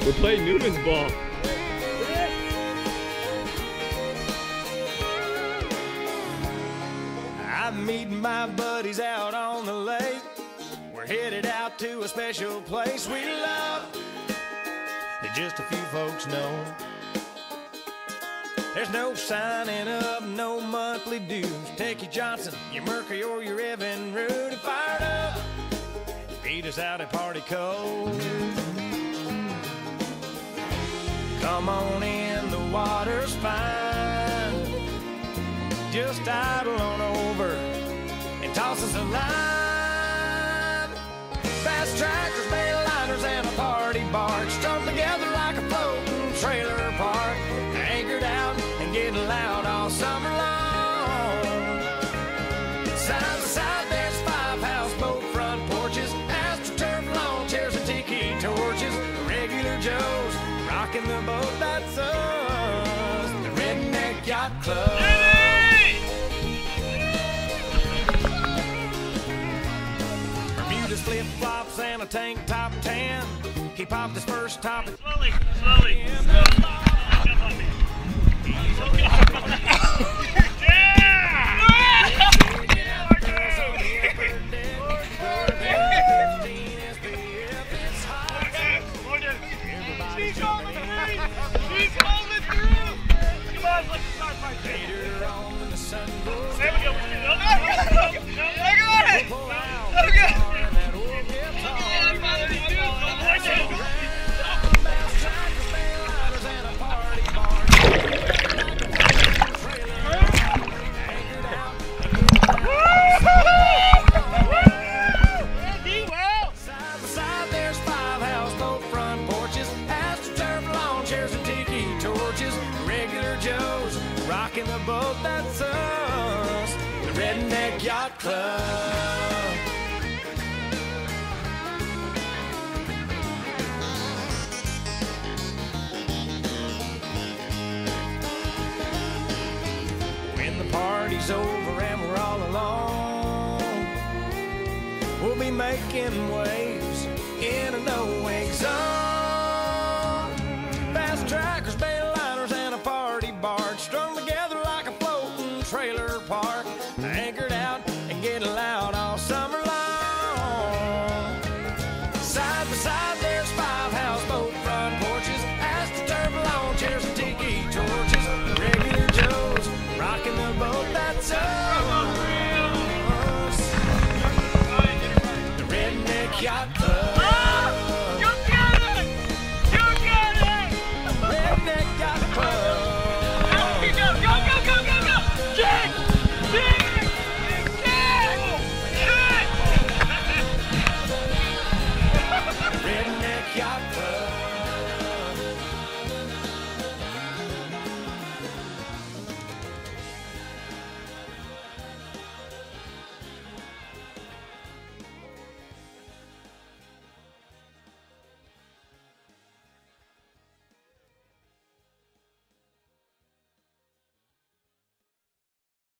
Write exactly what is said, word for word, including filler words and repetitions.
We're playing Newman's ball. I'm meeting my buddies out on the lake. We're headed out to a special place we love that just a few folks know. There's no signing up, no monthly dues. Take your Johnson, your Mercury, or your Evan Root and fire it up. Meet us out at Party Cove. Come on in, the water's fine. Just idle on over and toss us a line. Fast tractors, bail liners, and a party barge strung together like a floating trailer park. Anchored out and getting loud all summer long. Side to side, there's five houseboat front porches, AstroTurf lawn chairs and tiki torches. Regular Joes rocking the boat, that's us, the Redneck Yacht Club. Bermuda's flip-flops and a tank top tan. He popped his first top. Slowly, slowly, slowly. Jump on me. She's holding through! She's holding through! Come on, let's start my Later on when the sun goes There we go. down, No, no, no, no, I got it! pull out Okay. the guitar and that old guitar. Bass trackers, bail liners, and a party barge. Trailer anchored out and getting loud. Side by side, there's five houseboat front porches, AstroTurf lawn chairs and tiki torches. Regular Joes rocking the boat, that's us, the Redneck Yacht Club. When the party's over and we're all alone, we'll be making waves in a no-wake zone. Fast trackers, bail liners, and a party barge strung together like a floating trailer park. Anchored out and getting loud all summer long. Side by side, there's five houseboat front porches, AstroTurf lawn chairs and tiki torches. Regular Joes rocking the boat, that's us, the Redneck Yacht Club. You got it! You got it! Redneck Yacht Club. Go, go, go, go, go, go! Jake! Jake! Jake! Redneck Yacht Club.